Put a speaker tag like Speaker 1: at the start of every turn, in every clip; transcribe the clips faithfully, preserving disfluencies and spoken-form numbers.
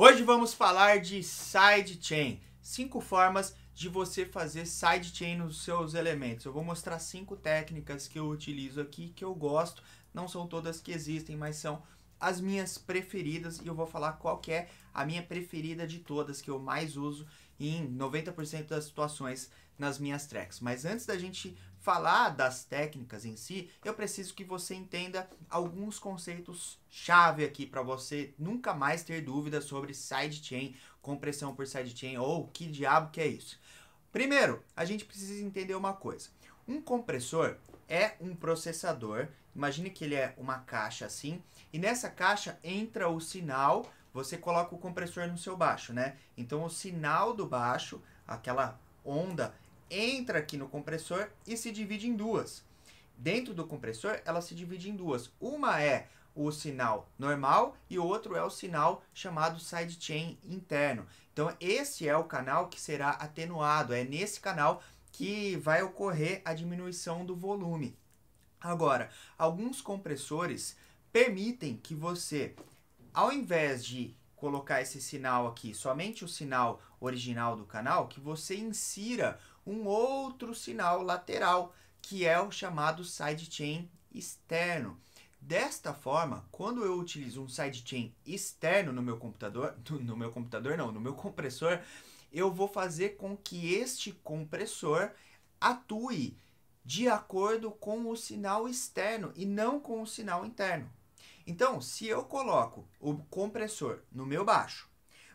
Speaker 1: Hoje vamos falar de sidechain, cinco formas de você fazer sidechain nos seus elementos. Eu vou mostrar cinco técnicas que eu utilizo aqui, que eu gosto, não são todas que existem, mas são as minhas preferidas e eu vou falar qual que é a minha preferida de todas, que eu mais uso em noventa por cento das situações nas minhas tracks. Mas antes da gente falar das técnicas em si, eu preciso que você entenda alguns conceitos chave aqui para você nunca mais ter dúvidas sobre sidechain, compressão por sidechain ou que diabo que é isso. Primeiro, a gente precisa entender uma coisa. Um compressor é um processador, imagine que ele é uma caixa assim, e nessa caixa entra o sinal, você coloca o compressor no seu baixo, né? Então o sinal do baixo, aquela onda, entra aqui no compressor e se divide em duas. Dentro do compressor, ela se divide em duas. Uma é o sinal normal e o outro é o sinal chamado sidechain interno. Então esse é o canal que será atenuado, é nesse canal que vai ocorrer a diminuição do volume. Agora, alguns compressores permitem que você, ao invés de colocar esse sinal aqui, somente o sinal original do canal, que você insira um outro sinal lateral, que é o chamado sidechain externo. Desta forma, quando eu utilizo um sidechain externo no meu computador, no meu computador não, no meu compressor, eu vou fazer com que este compressor atue de acordo com o sinal externo e não com o sinal interno. Então, se eu coloco o compressor no meu baixo,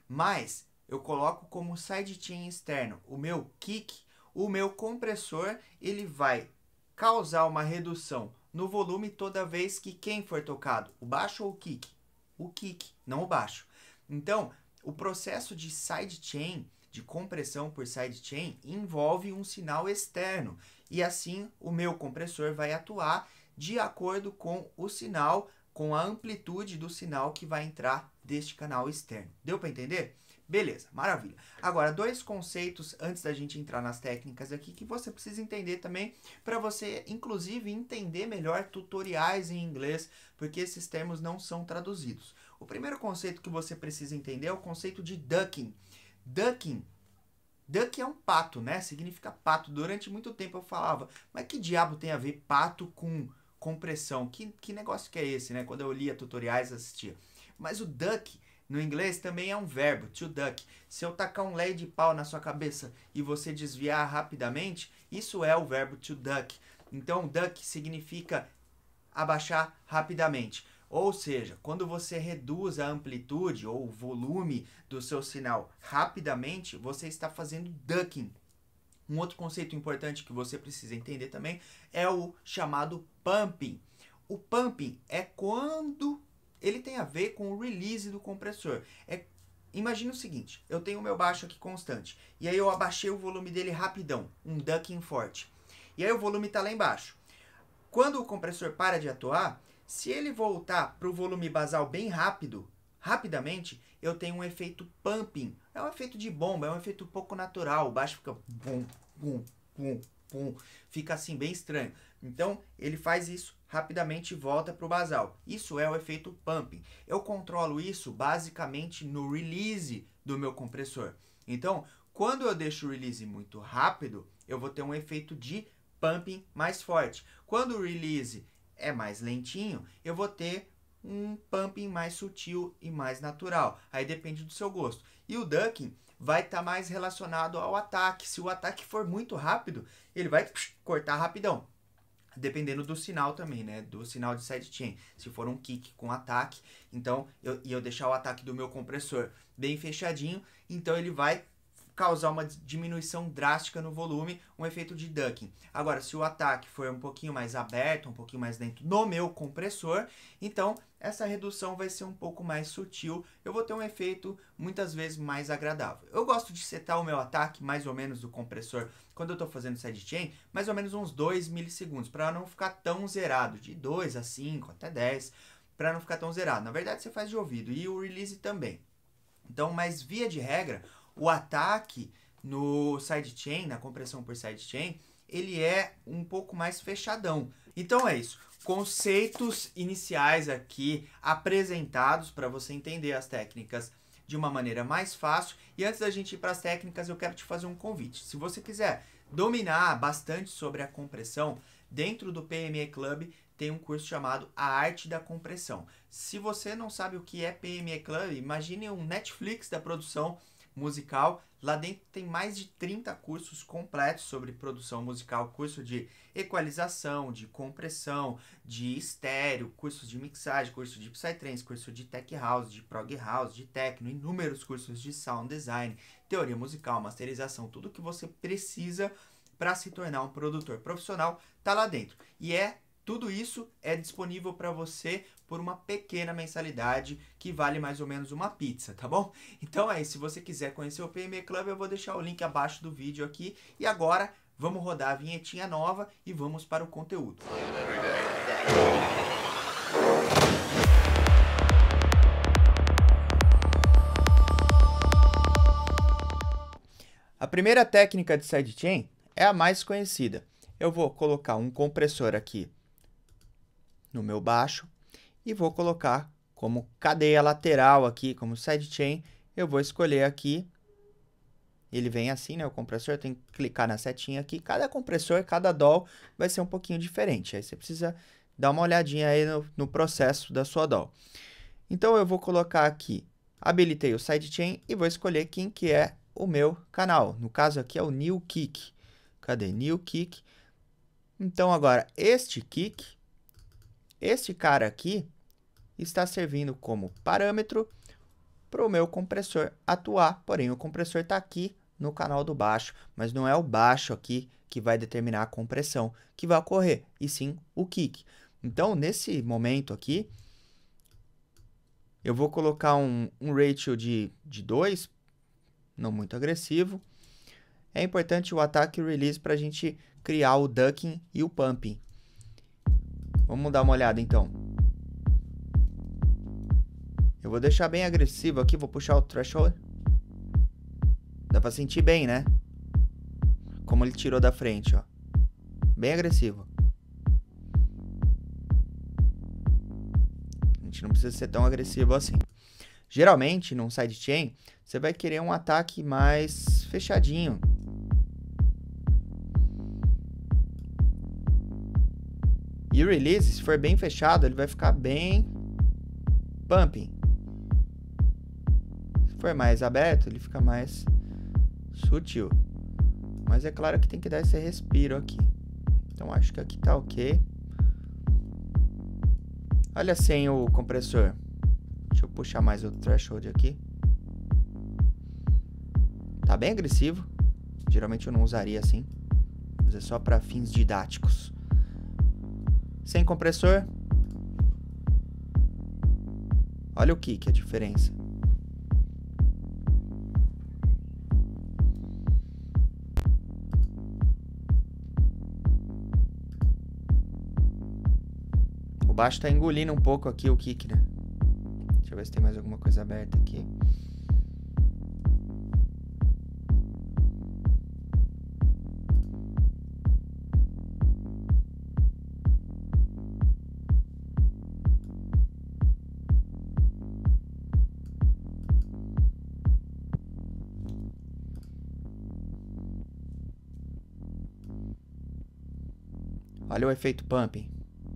Speaker 1: mas eu coloco como sidechain externo o meu kick, o meu compressor ele vai causar uma redução no volume toda vez que quem for tocado, o baixo ou o kick? O kick, não o baixo. Então, o processo de sidechain, de compressão por sidechain, envolve um sinal externo. E assim, o meu compressor vai atuar de acordo com o sinal, com a amplitude do sinal que vai entrar deste canal externo. Deu para entender? Beleza, maravilha. Agora, dois conceitos antes da gente entrar nas técnicas aqui que você precisa entender também para você, inclusive, entender melhor tutoriais em inglês, porque esses termos não são traduzidos. O primeiro conceito que você precisa entender é o conceito de ducking. Ducking, duck é um pato, né? Significa pato. Durante muito tempo eu falava, mas que diabo tem a ver pato com compressão? Que, que negócio que é esse, né? Quando eu lia tutoriais, assistia. Mas o duck no inglês também é um verbo, to duck. Se eu tacar um lei de pau na sua cabeça e você desviar rapidamente, isso é o verbo to duck. Então, duck significa abaixar rapidamente. Ou seja, quando você reduz a amplitude ou o volume do seu sinal rapidamente, você está fazendo ducking. Um outro conceito importante que você precisa entender também é o chamado pumping. O pumping é quando ele tem a ver com o release do compressor. É, imagina o seguinte, eu tenho o meu baixo aqui constante, e aí eu abaixei o volume dele rapidão, um ducking forte. E aí o volume está lá embaixo. Quando o compressor para de atuar, se ele voltar para o volume basal bem rápido, rapidamente, eu tenho um efeito pumping. É um efeito de bomba, é um efeito pouco natural. O baixo fica bum, bum, bum, bum. Fica assim, bem estranho. Então, ele faz isso rapidamente e volta para o basal. Isso é o efeito pumping. Eu controlo isso basicamente no release do meu compressor. Então, quando eu deixo o release muito rápido, eu vou ter um efeito de pumping mais forte. Quando o release é mais lentinho, eu vou ter um pumping mais sutil e mais natural. Aí depende do seu gosto. E o ducking vai estar tá mais relacionado ao ataque. Se o ataque for muito rápido, ele vai cortar rapidão. Dependendo do sinal também, né? Do sinal de sidechain. Se for um kick com ataque, então, eu, e eu deixar o ataque do meu compressor bem fechadinho, então ele vai causar uma diminuição drástica no volume, um efeito de ducking. Agora, se o ataque for um pouquinho mais aberto, um pouquinho mais dentro no meu compressor, então essa redução vai ser um pouco mais sutil, eu vou ter um efeito muitas vezes mais agradável. Eu gosto de setar o meu ataque mais ou menos do compressor, quando eu estou fazendo sidechain, mais ou menos uns dois milissegundos, para não ficar tão zerado, de dois a cinco, até dez, para não ficar tão zerado. Na verdade, você faz de ouvido, e o release também. Então, mas via de regra, o ataque no sidechain, na compressão por sidechain, ele é um pouco mais fechadão. Então é isso. Conceitos iniciais aqui apresentados para você entender as técnicas de uma maneira mais fácil. E antes da gente ir para as técnicas, eu quero te fazer um convite. Se você quiser dominar bastante sobre a compressão, dentro do P M E Club tem um curso chamado A Arte da Compressão. Se você não sabe o que é P M E Club, imagine um Netflix da produção musical. Lá dentro tem mais de trinta cursos completos sobre produção musical, curso de equalização, de compressão, de estéreo, cursos de mixagem, curso de psytrance, curso de tech house, de prog house, de techno, inúmeros cursos de sound design, teoria musical, masterização, tudo que você precisa para se tornar um produtor profissional está lá dentro. E é tudo isso é disponível para você por uma pequena mensalidade que vale mais ou menos uma pizza, tá bom? Então é isso, se você quiser conhecer o P M E Club, eu vou deixar o link abaixo do vídeo aqui. E agora, vamos rodar a vinhetinha nova e vamos para o conteúdo. A primeira técnica de sidechain é a mais conhecida. Eu vou colocar um compressor aqui no meu baixo e vou colocar como cadeia lateral aqui, como sidechain. Eu vou escolher aqui, ele vem assim, né, o compressor, tem que clicar na setinha aqui. Cada compressor, cada D A W vai ser um pouquinho diferente, aí você precisa dar uma olhadinha aí no, no processo da sua D A W. Então eu vou colocar aqui, habilitei o sidechain e vou escolher quem que é o meu canal. No caso aqui é o New Kick. Cadê? New Kick. Então agora, este kick, este cara aqui está servindo como parâmetro para o meu compressor atuar, porém o compressor está aqui no canal do baixo, mas não é o baixo aqui que vai determinar a compressão que vai ocorrer, e sim o kick. Então, nesse momento aqui, eu vou colocar um, um ratio de, de dois, não muito agressivo. É importante o ataque e o release para a gente criar o ducking e o pumping. Vamos dar uma olhada então. Eu vou deixar bem agressivo aqui, vou puxar o threshold. Dá pra sentir bem, né? Como ele tirou da frente, ó. Bem agressivo. A gente não precisa ser tão agressivo assim. Geralmente, num sidechain, você vai querer um ataque mais fechadinho. E o release, se for bem fechado, ele vai ficar bem pumping. Se for mais aberto, ele fica mais sutil. Mas é claro que tem que dar esse respiro aqui. Então acho que aqui tá ok. Olha sem o compressor. Deixa eu puxar mais o threshold aqui. Tá bem agressivo. Geralmente eu não usaria assim. Mas é só para fins didáticos. Sem compressor. Olha o kick, a diferença. O baixo tá engolindo um pouco aqui o kick, né? Deixa eu ver se tem mais alguma coisa aberta aqui. Olha o efeito pumping.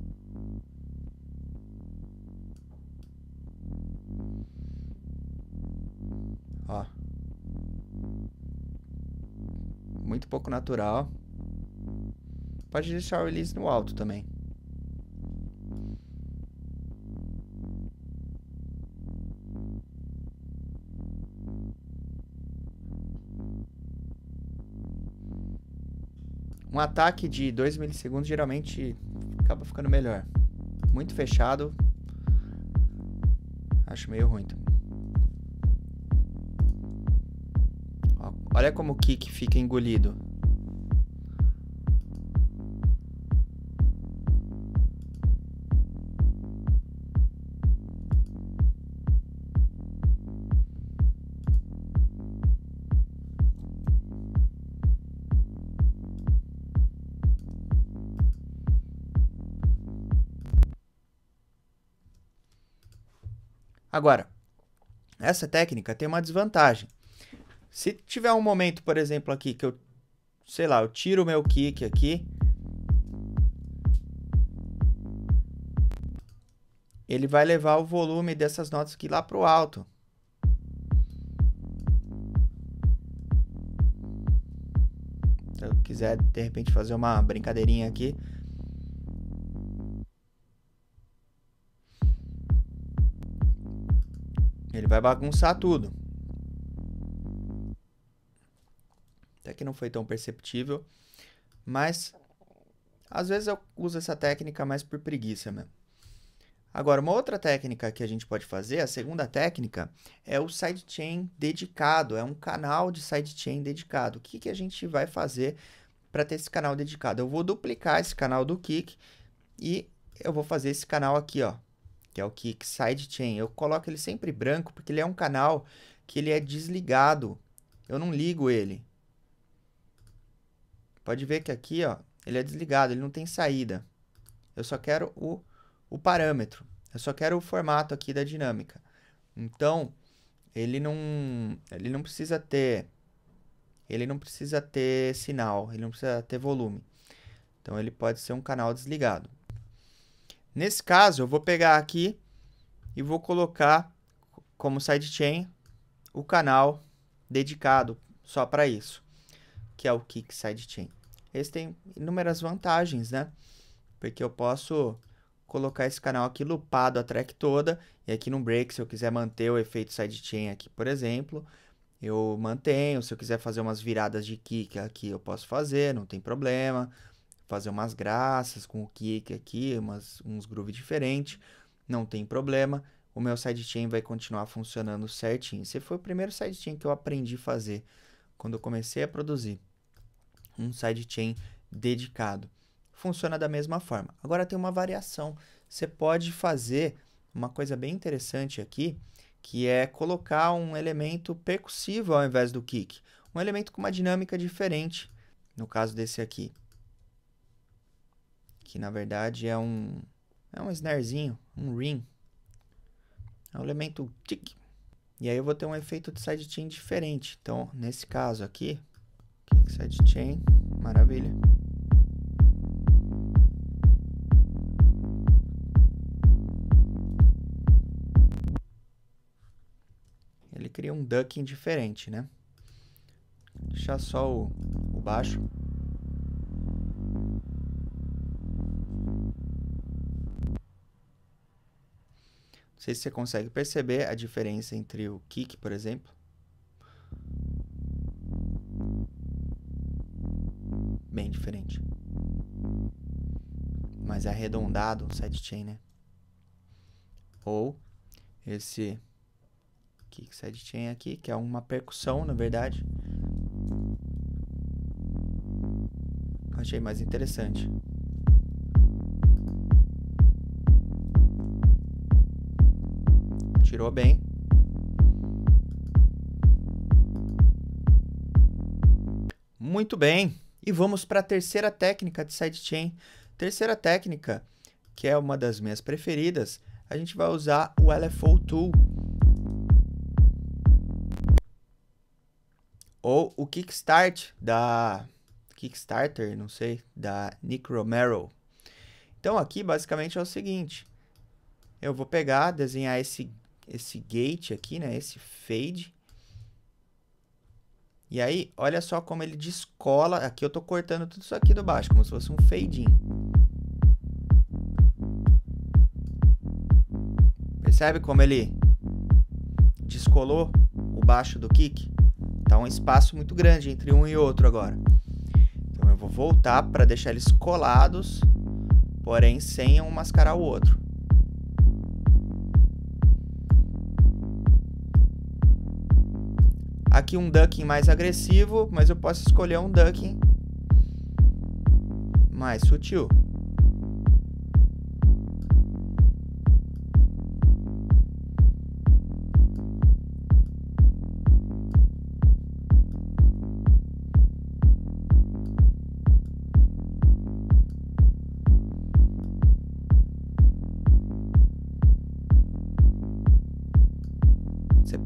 Speaker 1: Ó. Muito pouco natural. Pode deixar o release no alto também. Um ataque de dois milissegundos geralmente acaba ficando melhor. Muito fechado, acho meio ruim também. Ó, olha como o kick fica engolido. Agora, Essa técnica tem uma desvantagem. Se tiver um momento, por exemplo, aqui que eu, sei lá, eu tiro o meu kick aqui, ele vai levar o volume dessas notas aqui lá para o alto. Se eu quiser, de repente, fazer uma brincadeirinha aqui. Ele vai bagunçar tudo. Até que não foi tão perceptível. Mas, às vezes eu uso essa técnica mais por preguiça mesmo. Agora, uma outra técnica que a gente pode fazer, a segunda técnica, é o sidechain dedicado. É um canal de sidechain dedicado. O que, que a gente vai fazer para ter esse canal dedicado? Eu vou duplicar esse canal do Kick e eu vou fazer esse canal aqui, ó, que é o Kick Sidechain. Eu coloco ele sempre branco porque ele é um canal que ele é desligado. Eu não ligo ele. Pode ver que aqui, ó, ele é desligado, ele não tem saída. Eu só quero o, o parâmetro. Eu só quero o formato aqui da dinâmica. Então, ele não, ele não precisa ter, ele não precisa ter sinal, ele não precisa ter volume. Então, ele pode ser um canal desligado. Nesse caso, eu vou pegar aqui e vou colocar como sidechain o canal dedicado só para isso, que é o Kick Sidechain. Esse tem inúmeras vantagens, né? Porque eu posso colocar esse canal aqui loopado a track toda, e aqui no break, se eu quiser manter o efeito sidechain aqui, por exemplo, eu mantenho. Se eu quiser fazer umas viradas de kick aqui, eu posso fazer, não tem problema. Fazer umas graças com o kick aqui, umas, uns groove diferentes, não tem problema. O meu sidechain vai continuar funcionando certinho. Esse foi o primeiro sidechain que eu aprendi a fazer quando eu comecei a produzir. Um sidechain dedicado. Funciona da mesma forma. Agora tem uma variação. Você pode fazer uma coisa bem interessante aqui, que é colocar um elemento percussivo ao invés do kick. Um elemento com uma dinâmica diferente, no caso desse aqui. Que na verdade é um, é um snarezinho, um ring. É um elemento tic. E aí eu vou ter um efeito de sidechain diferente. Então, nesse caso aqui, kick sidechain, maravilha. Ele cria um ducking diferente, né? Deixar só o, o baixo. Não sei se você consegue perceber a diferença entre o kick, por exemplo. Bem diferente. Mais arredondado um sidechain, né? Ou esse kick sidechain aqui, que é uma percussão, na verdade. Achei mais interessante. Tirou bem. Muito bem. E vamos para a terceira técnica de sidechain. Terceira técnica, que é uma das minhas preferidas, a gente vai usar o L F O Tool. Ou o Kickstart da Kickstarter, não sei, da Nick Romero. Então aqui basicamente é o seguinte. Eu vou pegar, desenhar esse esse gate aqui, né, esse fade. E aí, olha só como ele descola. Aqui eu tô cortando tudo isso aqui do baixo, como se fosse um fade in. Percebe como ele descolou o baixo do kick? Tá um espaço muito grande entre um e outro agora. Então eu vou voltar para deixar eles colados, porém sem um mascarar o outro. Aqui um ducking mais agressivo, mas eu posso escolher um ducking mais sutil.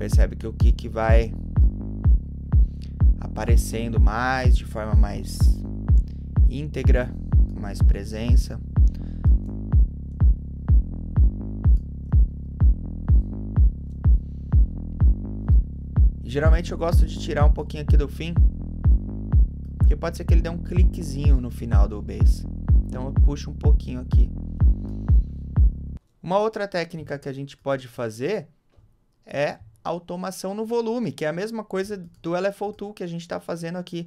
Speaker 1: percebe que o kick vai aparecendo mais, de forma mais íntegra, com mais presença. E, geralmente eu gosto de tirar um pouquinho aqui do fim, porque pode ser que ele dê um cliquezinho no final do bass. Então eu puxo um pouquinho aqui. Uma outra técnica que a gente pode fazer é automação no volume, que é a mesma coisa do L F O dois que a gente está fazendo aqui.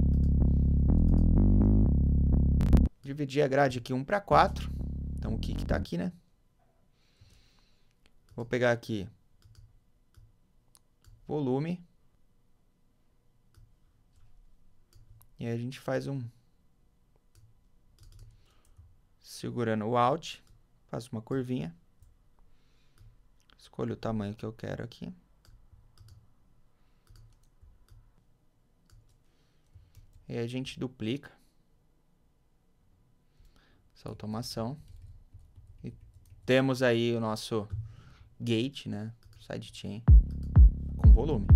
Speaker 1: Dividir a grade aqui um para quatro. Então o kick está aqui, né? Vou pegar aqui volume. E aí a gente faz um... segurando o Alt, faço uma curvinha. Escolho o tamanho que eu quero aqui. E aí a gente duplica essa automação. E temos aí o nosso gate, né? Sidechain com volume.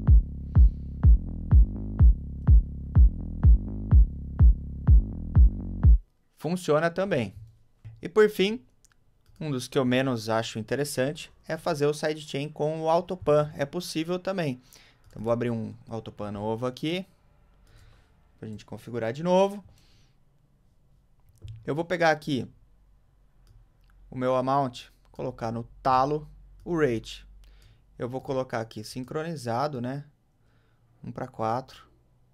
Speaker 1: Funciona também. E por fim, um dos que eu menos acho interessante é fazer o sidechain com o Autopan. É possível também. Então vou abrir um Autopan novo aqui, para a gente configurar de novo. Eu vou pegar aqui o meu amount, colocar no talo o rate. Eu vou colocar aqui sincronizado, né? um para quatro.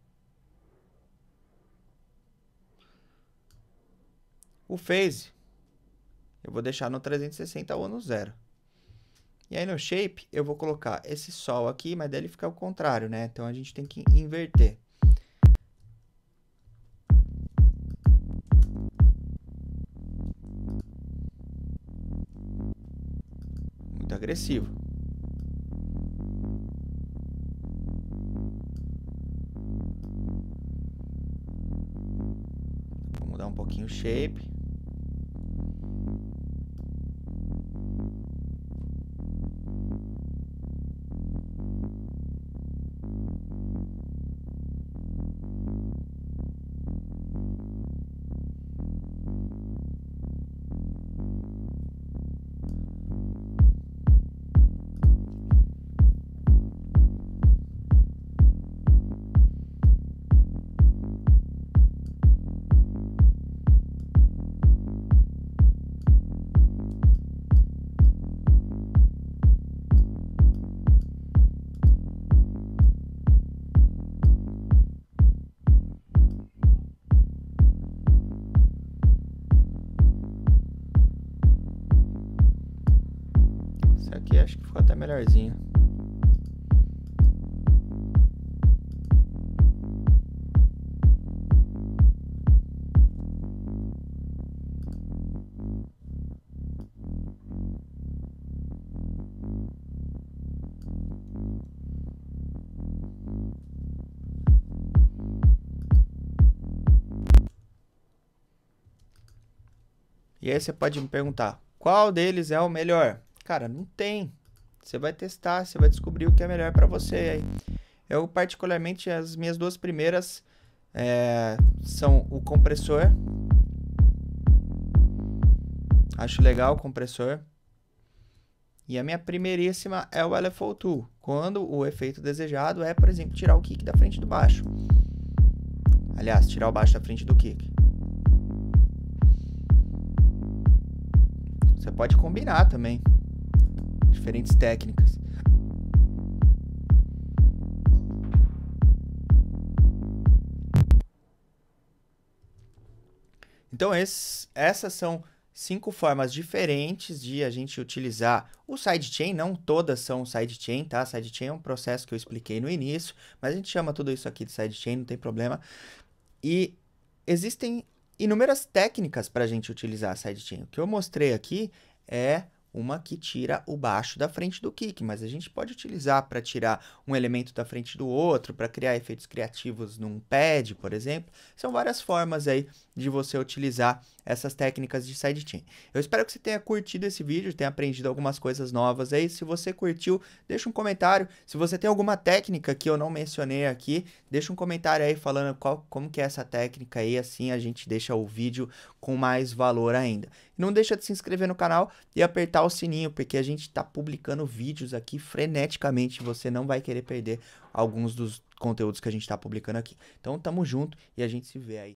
Speaker 1: O phase, eu vou deixar no trezentos e sessenta ou no zero. E aí no shape, eu vou colocar esse sol aqui, mas daí ele fica ao contrário, né? Então a gente tem que inverter. Muito agressivo. Vou mudar um pouquinho o shape. Aqui acho que ficou até melhorzinho. E aí você pode me perguntar, qual deles é o melhor? Cara, não tem. Você vai testar, você vai descobrir o que é melhor para você aí. Eu, particularmente, as minhas duas primeiras é, são o compressor. Acho legal o compressor. E a minha primeiríssima é o L F O dois. Quando o efeito desejado é, por exemplo, tirar o kick da frente do baixo. Aliás, tirar o baixo da frente do kick. Você pode combinar também diferentes técnicas. Então, esses, essas são cinco formas diferentes de a gente utilizar o sidechain. Não todas são sidechain, tá? Sidechain é um processo que eu expliquei no início, mas a gente chama tudo isso aqui de sidechain, não tem problema. E existem inúmeras técnicas para a gente utilizar a sidechain. O que eu mostrei aqui é uma que tira o baixo da frente do kick, mas a gente pode utilizar para tirar um elemento da frente do outro, para criar efeitos criativos num pad, por exemplo. São várias formas aí de você utilizar essas técnicas de sidechain. Eu espero que você tenha curtido esse vídeo, tenha aprendido algumas coisas novas aí. Se você curtiu, deixa um comentário. Se você tem alguma técnica que eu não mencionei aqui, deixa um comentário aí falando qual, como que é essa técnica aí, assim a gente deixa o vídeo com mais valor ainda. Não deixa de se inscrever no canal e apertar o sininho, porque a gente está publicando vídeos aqui freneticamente, você não vai querer perder alguns dos conteúdos que a gente está publicando aqui. Então, tamo junto e a gente se vê aí.